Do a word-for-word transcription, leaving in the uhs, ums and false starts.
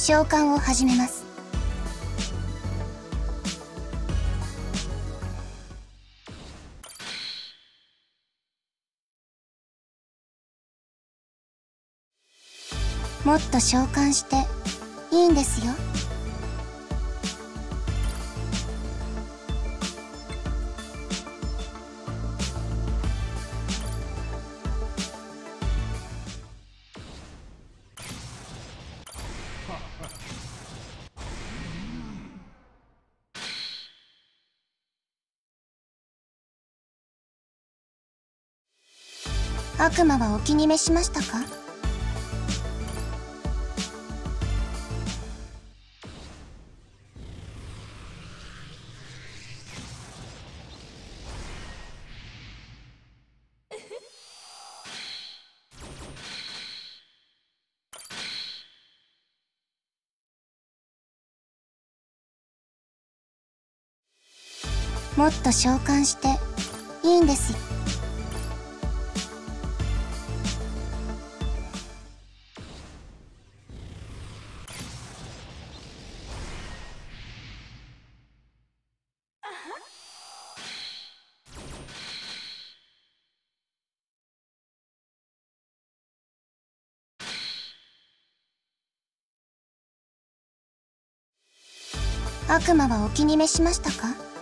召喚を始めます。もっと召喚していいんですよ。悪魔はお気に召しましたか？もっと召喚していいんですよ。悪魔はお気に召しましたか？